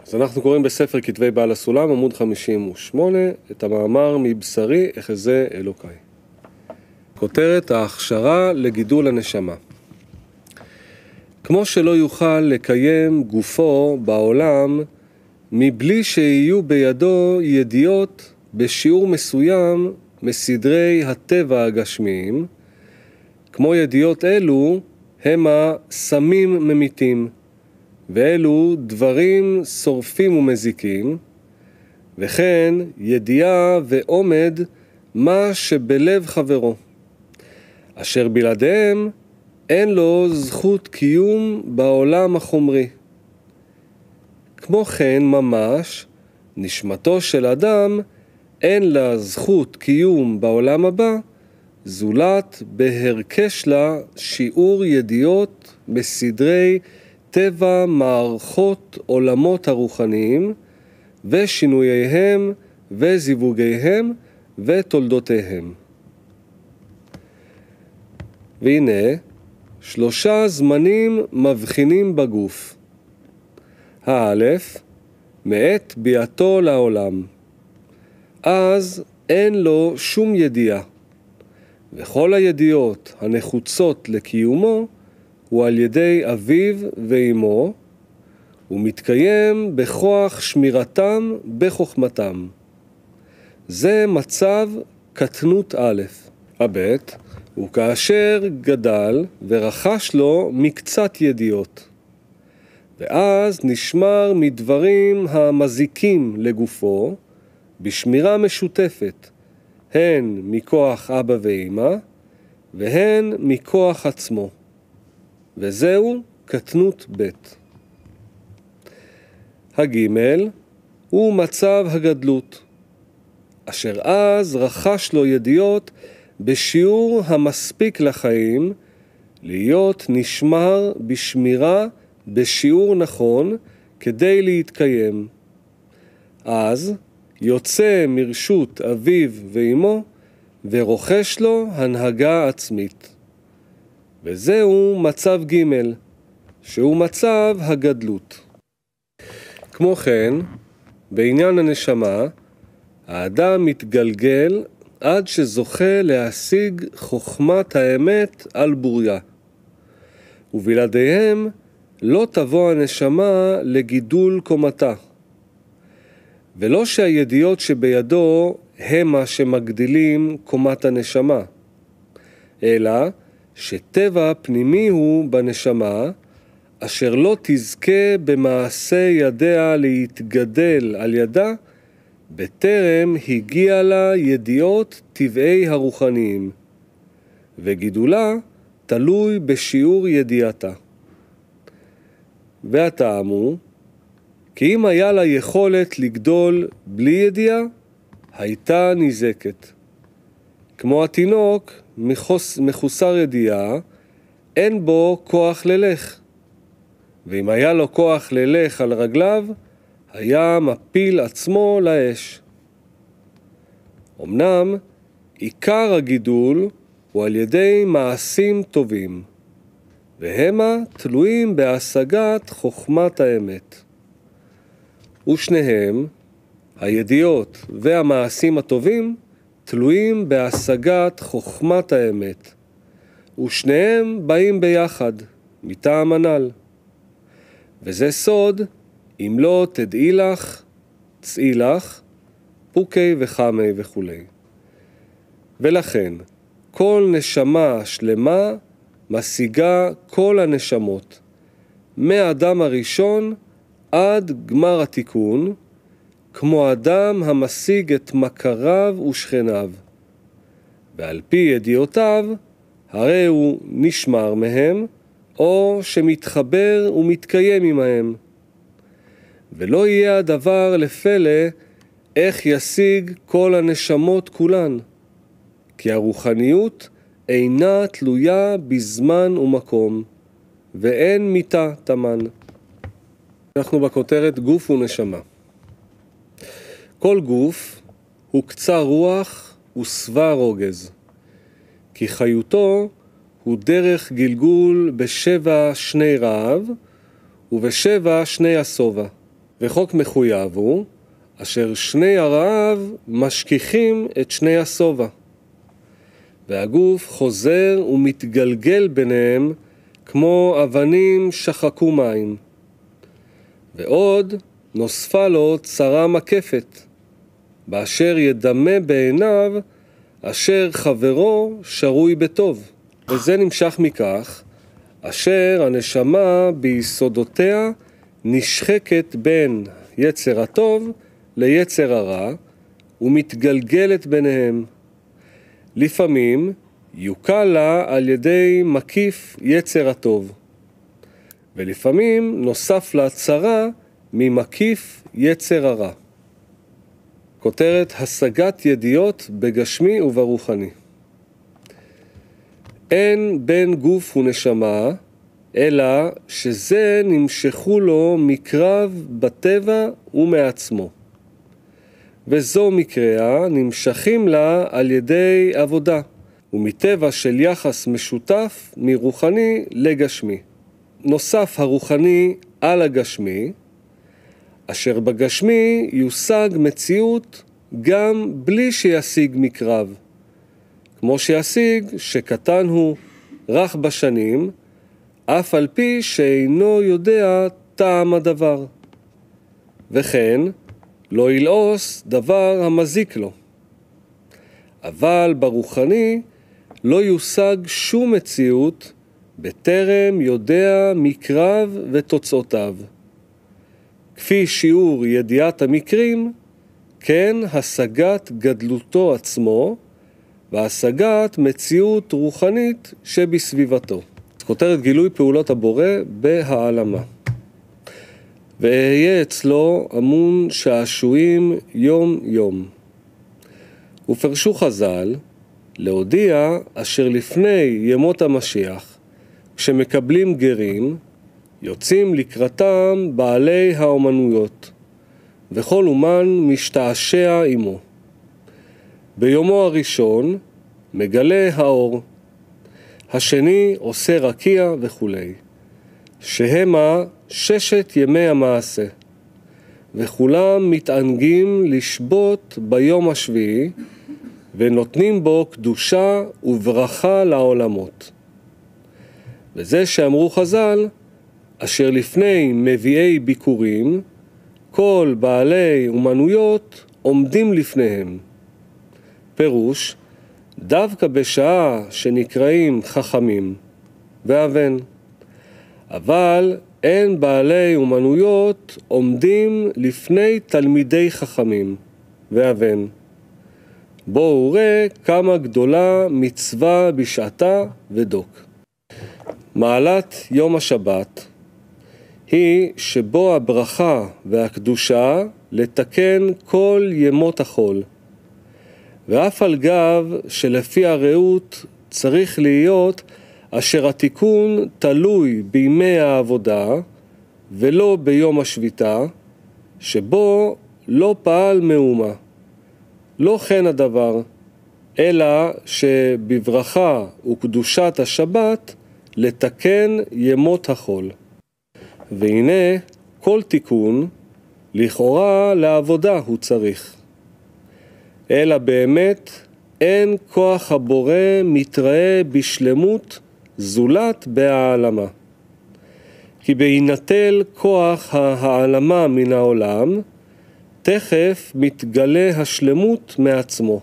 אז אנחנו קוראים בספר כתבי בעל הסולם, עמוד 58, את המאמר מבשרי אחזה אלוקיי. כותרת ההכשרה לגידול הנשמה. כמו שלא יוכל לקיים גופו בעולם מבלי שיהיו בידו ידיעות בשיעור מסוים מסדרי הטבע הגשמיים, כמו ידיעות אלו הם הסמים ממיתים, ואלו דברים שורפים ומזיקים, וכן ידיעה ועומד מה שבלב חברו, אשר בלעדיהם אין לו זכות קיום בעולם החומרי. כמו כן ממש, נשמתו של אדם אין לה זכות קיום בעולם הבא, זולת בהרכש לה שיעור ידיעות בסדרי טבע מערכות עולמות הרוחניים ושינוייהם וזיווגיהם ותולדותיהם. והנה, 3 זמנים מבחינים בגוף. האלף, מעת ביאתו לעולם. אז אין לו שום ידיעה, וכל הידיעות הנחוצות לקיומו הוא על ידי אביו ואמו, ומתקיים בכוח שמירתם בחוכמתם. זה מצב קטנות א'. הבית הוא כאשר גדל ורכש לו מקצת ידיעות, ואז נשמר מדברים המזיקים לגופו בשמירה משותפת, הן מכוח אבא ואמא והן מכוח עצמו, וזהו קטנות ב'. הגימל הוא מצב הגדלות, אשר אז רכש לו ידיעות בשיעור המספיק לחיים, להיות נשמר בשמירה בשיעור נכון כדי להתקיים. אז יוצא מרשות אביו ואמו ורוכש לו הנהגה עצמית. וזהו מצב ג', שהוא מצב הגדלות. כמו כן, בעניין הנשמה, האדם מתגלגל עד שזוכה להשיג חוכמת האמת על בוריה, ובלעדיהם לא תבוא הנשמה לגידול קומתה. ולא שהידיעות שבידו המה שמגדילים קומת הנשמה, אלא שטבע פנימי הוא בנשמה, אשר לא תזכה במעשה ידיה להתגדל על ידה, בטרם הגיע לה ידיעות טבעי הרוחניים, וגידולה תלוי בשיעור ידיעתה. והטעם הוא, כי אם היה לה יכולת לגדול בלי ידיעה, הייתה נזקת. כמו התינוק מחוסר ידיעה, אין בו כוח ללך. ואם היה לו כוח ללך על רגליו, היה מפיל עצמו לאש. אמנם, עיקר הגידול הוא על ידי מעשים טובים, והמה תלויים בהשגת חוכמת האמת. ושניהם, הידיעות והמעשים הטובים, תלויים בהשגת חוכמת האמת, ושניהם באים ביחד, מטעם הנ"ל. וזה סוד, אם לא תדעי לך, צאי לך, פוקי וחמי וכו'. ולכן, כל נשמה שלמה משיגה כל הנשמות, מהאדם הראשון עד גמר התיקון, כמו אדם המשיג את מכריו ושכניו, ועל פי ידיעותיו, הרי הוא נשמר מהם, או שמתחבר ומתקיים עמהם. ולא יהיה הדבר לפלא איך ישיג כל הנשמות כולן, כי הרוחניות אינה תלויה בזמן ומקום, ואין מיתה תמן. אנחנו בכותרת גוף ונשמה. כל גוף הוא קצה רוח ושבע רוגז, כי חיותו הוא דרך גלגול בשבע שני רעב ובשבע שני השובע. וחוק מחויב הוא, אשר שני הרעב משכיחים את שני השובע, והגוף חוזר ומתגלגל ביניהם כמו אבנים שחקו מים. ועוד נוספה לו צרה מקפת, באשר ידמה בעיניו אשר חברו שרוי בטוב. וזה נמשך מכך, אשר הנשמה ביסודותיה נשחקת בין יצר הטוב ליצר הרע, ומתגלגלת ביניהם. לפעמים יוקל לה על ידי מקיף יצר הטוב, ולפעמים נוסף לה צרה ממקיף יצר הרע. כותרת השגת ידיעות בגשמי וברוחני. אין בין גוף ונשמה, אלא שזה נמשכו לו מקרב בטבע ומעצמו. וזו מקראה נמשכים לה על ידי עבודה, ומטבע של יחס משותף מרוחני לגשמי. נוסף הרוחני על הגשמי, אשר בגשמי יושג מציאות גם בלי שישיג מקרב, כמו שישיג שקטן הוא רך בשנים, אף על פי שאינו יודע טעם הדבר. וכן, לא ילעוס דבר המזיק לו. אבל ברוחני לא יושג שום מציאות בטרם יודע מקרב ותוצאותיו. כפי שיעור ידיעת המקרים, כן השגת גדלותו עצמו, והשגת מציאות רוחנית שבסביבתו. כותרת גילוי פעולות הבורא בהעלמה. ואהיה אצלו אמון שעשועים יום יום. ופרשו חז"ל להודיע אשר לפני ימות המשיח, כשמקבלים גרים, יוצאים לקראתם בעלי האומנויות, וכל אומן משתעשע עמו. ביומו הראשון מגלה האור, השני עושה רקיע וכו'. שהמה 6 ימי המעשה, וכולם מתענגים לשבות ביום השביעי, ונותנים בו קדושה וברכה לעולמות. וזה שאמרו חז"ל, אשר לפני מביאי ביקורים, כל בעלי אומנויות עומדים לפניהם. פירוש, דווקא בשעה שנקראים חכמים ואבן. אבל אין בעלי אומנויות עומדים לפני תלמידי חכמים ואבן. בואו ראה כמה גדולה מצווה בשעתה ודוק. מעלת יום השבת היא שבו הברכה והקדושה לתקן כל ימות החול. ואף על גב שלפי הראות צריך להיות אשר התיקון תלוי בימי העבודה ולא ביום השביתה, שבו לא פעל מאומה. לא כן הדבר, אלא שבברכה וקדושת השבת לתקן ימות החול. והנה כל תיקון לכאורה לעבודה הוא צריך. אלא באמת אין כוח הבורא מתראה בשלמות זולת בהעלמה. כי בהינטל כוח ההעלמה מן העולם, תכף מתגלה השלמות מעצמו.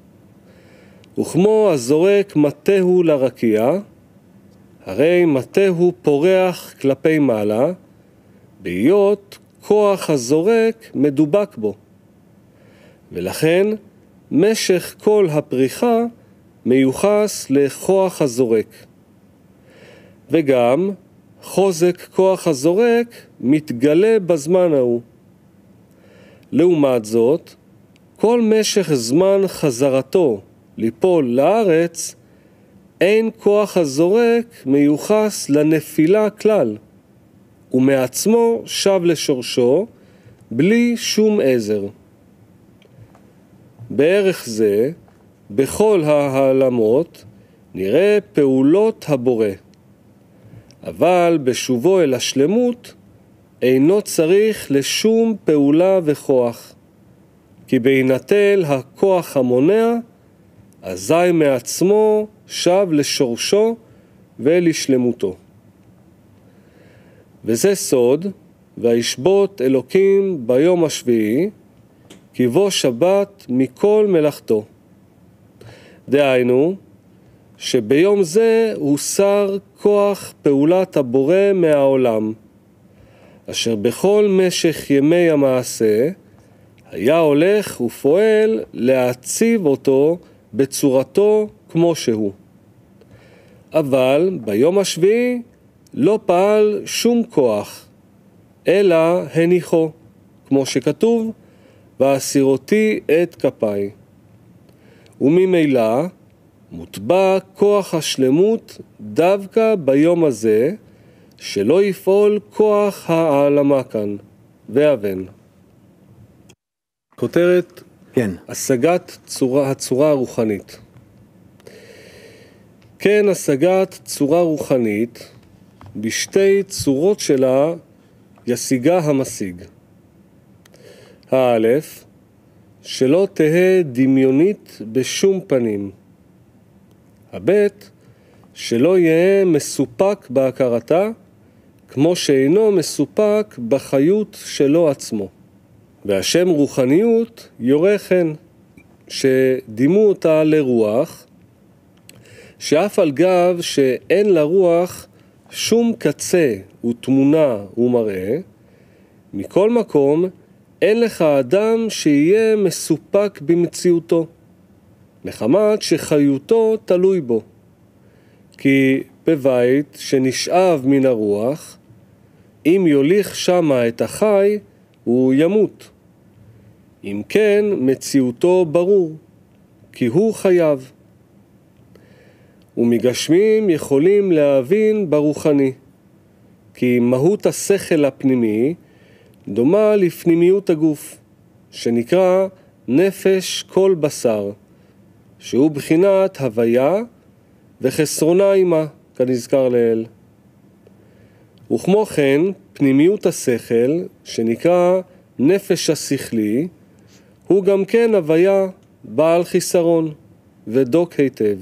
וכמו הזורק מטהו לרקיע, הרי מטהו פורח כלפי מעלה, בהיות כוח הזורק מדובק בו. ולכן משך כל הפריחה מיוחס לכוח הזורק. וגם חוזק כוח הזורק מתגלה בזמן ההוא. לעומת זאת, כל משך זמן חזרתו ליפול לארץ, אין כוח הזורק מיוחס לנפילה כלל, ומעצמו שב לשורשו בלי שום עזר. בערך זה, בכל ההעלמות נראה פעולות הבורא, אבל בשובו אל השלמות אינו צריך לשום פעולה וכוח, כי בהינטל הכוח המונע, אזי מעצמו שב לשורשו ולשלמותו. וזה סוד, וישבות אלוקים ביום השביעי, כי בו שבת מכל מלאכתו. דהיינו, שביום זה הוסר כוח פעולת הבורא מהעולם, אשר בכל משך ימי המעשה היה הולך ופועל להציב אותו בצורתו כמו שהוא. אבל ביום השביעי לא פעל שום כוח, אלא הניחו, כמו שכתוב, והסירותי את כפיי. וממילא מוטבע כוח השלמות דווקא ביום הזה, שלא יפעול כוח העלמה כאן, ואבן. כותרת, כן. השגת הצורה הרוחנית. כן, השגת צורה רוחנית, בשתי צורות שלה ישיגה המשיג. האלף, שלא תהא דמיונית בשום פנים. הבית, שלא יהיה מסופק בהכרתה, כמו שאינו מסופק בחיות שלו עצמו. והשם רוחניות יורה כן, שדימו אותה לרוח, שאף על גב שאין לרוח שום קצה ותמונה ומראה, מכל מקום אין לך אדם שיהיה מסופק במציאותו, מחמת שחיותו תלוי בו. כי בבית שנשאב מן הרוח, אם יוליך שמה את החי, הוא ימות. אם כן, מציאותו ברור, כי הוא חייב. ומגשמים יכולים להבין ברוחני, כי מהות השכל הפנימי דומה לפנימיות הגוף, שנקרא נפש כל בשר, שהוא בחינת הוויה וחסרונה עמה, כנזכר לאל. וכמו כן, פנימיות השכל, שנקרא נפש השכלי, הוא גם כן הוויה בעל חיסרון ודוק היטב.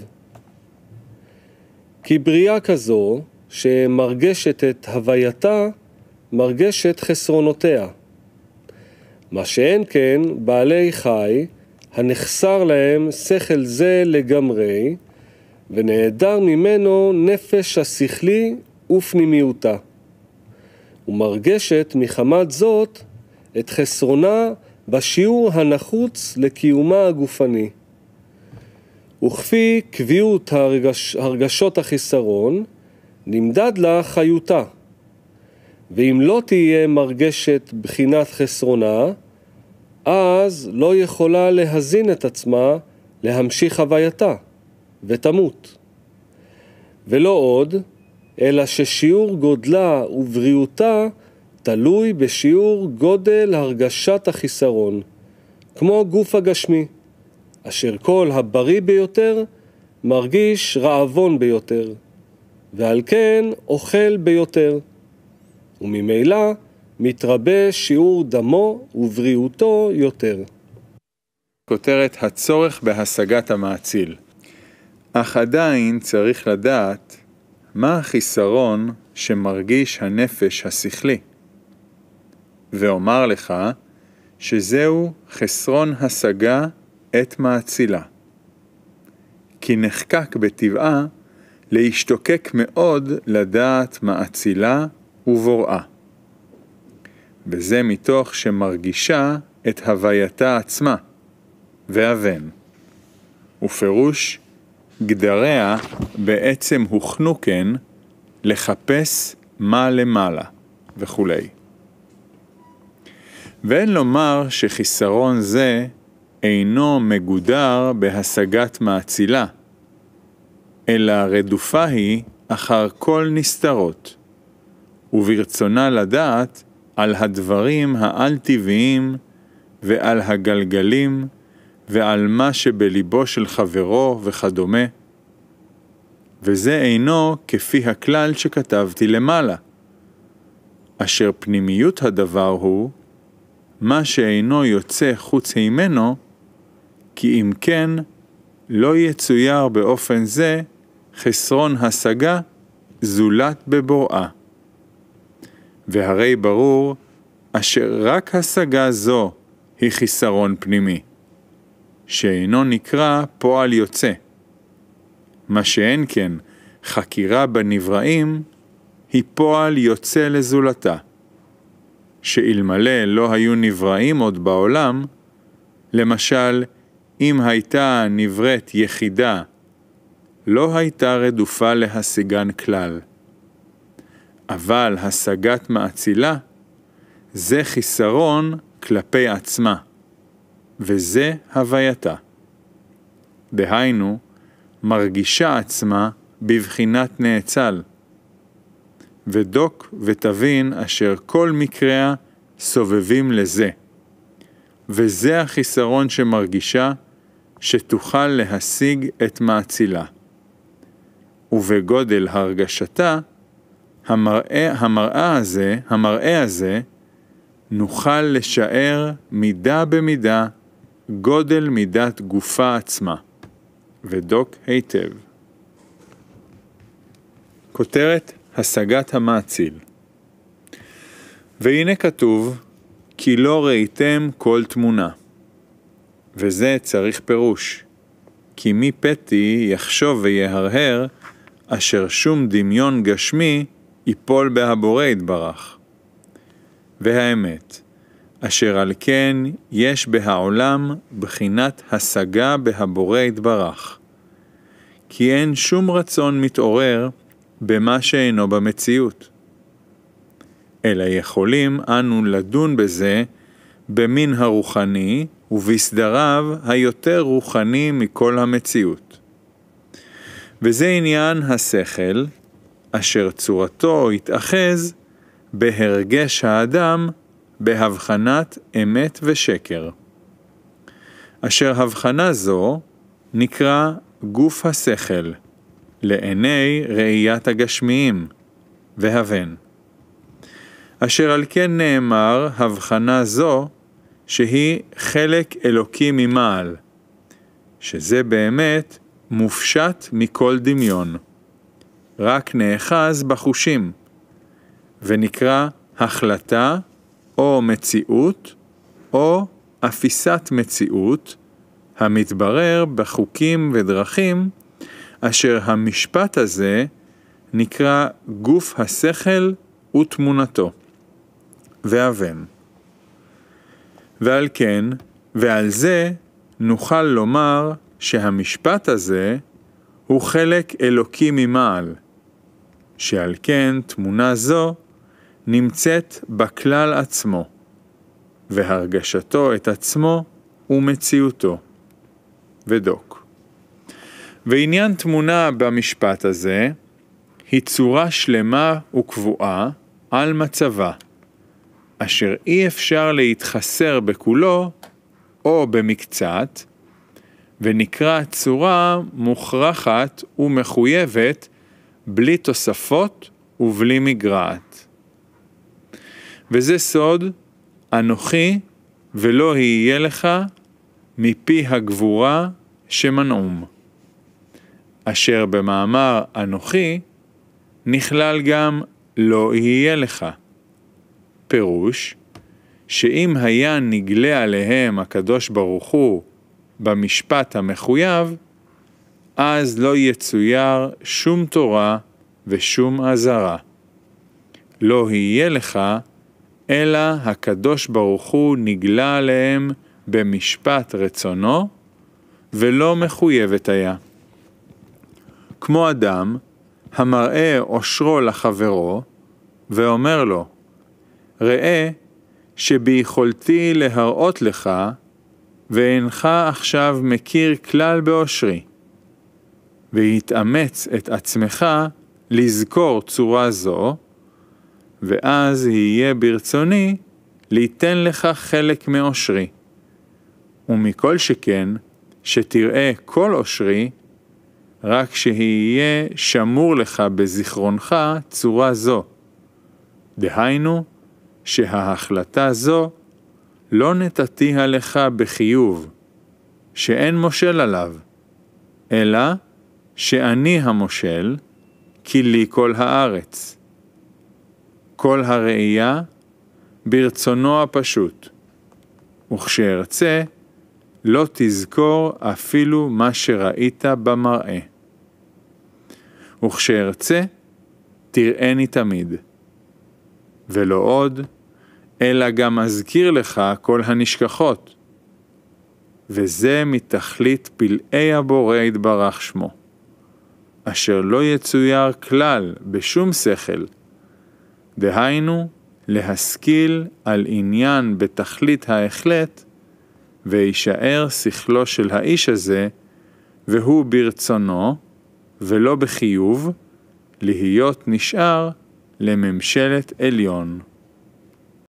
כי בריאה כזו, שמרגשת את הווייתה, מרגשת חסרונותיה. מה שאין כן, בעלי חי, הנחסר להם שכל זה לגמרי, ונעדר ממנו נפש השכלי ופנימיותה. ומרגשת מחמת זאת את חסרונה בשיעור הנחוץ לקיומה הגופני. וכפי קביעות הרגשות החיסרון, נמדד לה חיותה. ואם לא תהיה מרגשת בחינת חסרונה, אז לא יכולה להזין את עצמה להמשיך הווייתה, ותמות. ולא עוד, אלא ששיעור גודלה ובריאותה תלוי בשיעור גודל הרגשת החיסרון, כמו גוף הגשמי, אשר כל הבריא ביותר מרגיש רעבון ביותר, ועל כן אוכל ביותר, וממילא מתרבה שיעור דמו ובריאותו יותר. כותרת הצורך בהשגת המאציל. אך עדיין צריך לדעת מה החיסרון שמרגיש הנפש השכלי. ואומר לך שזהו חסרון השגה את מאצילה. כי נחקק בטבעה להשתוקק מאוד לדעת מאצילה ובוראה. וזה מתוך שמרגישה את הווייתה עצמה, ואבן. ופירוש גדריה בעצם הוכנו כן לחפש מה למעלה וכו'. ואין לומר שחיסרון זה אינו מגודר בהשגת מאצילה, אלא רדופה היא אחר כל נסתרות, וברצונה לדעת על הדברים העל-טבעיים ועל הגלגלים ועל מה שבליבו של חברו וכדומה. וזה אינו כפי הכלל שכתבתי למעלה. אשר פנימיות הדבר הוא, מה שאינו יוצא חוץ הימנו, כי אם כן, לא יצויר באופן זה חסרון השגה זולת בבוראה. והרי ברור, אשר רק השגה זו היא חיסרון פנימי, שאינו נקרא פועל יוצא. מה שאין כן, חקירה בנבראים היא פועל יוצא לזולתה, שאלמלא לא היו נבראים עוד בעולם, למשל, אם הייתה נבראת יחידה, לא הייתה רדופה להשיגן כלל. אבל השגת מאצילה, זה חיסרון כלפי עצמה, וזה הווייתה. דהיינו, מרגישה עצמה בבחינת נאצל. ודוק ותבין אשר כל מקריה סובבים לזה. וזה החיסרון שמרגישה, שתוכל להשיג את מאצילה. ובגודל הרגשתה, המראה הזה, נוכל לשער מידה במידה גודל מידת גופה עצמה. ודוק היטב. כותרת השגת המאציל. והנה כתוב, כי לא ראיתם כל תמונה. וזה צריך פירוש. כי מי פתי יחשוב ויהרהר, אשר שום דמיון גשמי ייפול בהבורא יתברך. והאמת, אשר על כן יש בהעולם בחינת השגה בהבורא יתברך. כי אין שום רצון מתעורר במה שאינו במציאות. אלא יכולים אנו לדון בזה במין הרוחני ובסדריו היותר רוחני מכל המציאות. וזה עניין השכל, אשר צורתו יתאחז בהרגש האדם בהבחנת אמת ושקר. אשר הבחנה זו נקרא גוף השכל, לעיני ראיית הגשמיים, והבן. אשר על כן נאמר הבחנה זו, שהיא חלק אלוקי ממעל, שזה באמת מופשט מכל דמיון, רק נאחז בחושים, ונקרא החלטה או מציאות, או אפיסת מציאות, המתברר בחוקים ודרכים, אשר המשפט הזה נקרא גוף השכל ותמונתו, והבן. ועל כן, ועל זה נוכל לומר שהמשפט הזה הוא חלק אלוקי ממעל, שעל כן תמונה זו נמצאת בכלל עצמו, והרגשתו את עצמו ומציאותו. ודוק. ועניין תמונה במשפט הזה היא צורה שלמה וקבועה על מצבה, אשר אי אפשר להתחסר בכולו או במקצת, ונקרא צורה מוכרחת ומחויבת בלי תוספות ובלי מגרעת. וזה סוד אנוכי ולא יהיה לך מפי הגבורה שמנעום. אשר במאמר אנוכי נכלל גם לא יהיה לך. פירוש שאם היה נגלה עליהם הקדוש ברוך הוא במשפט המחויב, אז לא יצויר שום תורה ושום עזרה. לא יהיה לך, אלא הקדוש ברוך הוא נגלה עליהם במשפט רצונו, ולא מחויבת היה. כמו אדם המראה אושרו לחברו, ואומר לו, ראה שביכולתי להראות לך, ואינך עכשיו מכיר כלל באושרי, והתאמץ את עצמך לזכור צורה זו, ואז יהיה ברצוני ליתן לך חלק מאושרי. ומכל שכן, שתראה כל אושרי, רק שיהיה שמור לך בזיכרונך צורה זו, דהיינו, שההחלטה זו לא נתתיה לך בחיוב, שאין מושל עליו, אלא שאני המושל, כי לי כל הארץ. כל הראייה ברצונו הפשוט, וכשארצה לא תזכור אפילו מה שראית במראה. וכשארצה תראני תמיד, ולא עוד, אלא גם אזכיר לך כל הנשכחות, וזה מתכלית פלאי הבורא יתברך שמו, אשר לא יצויר כלל בשום שכל, דהיינו להשכיל על עניין בתכלית ההחלט, וישאר שכלו של האיש הזה, והוא ברצונו, ולא בחיוב, להיות נשאר לממשלת עליון.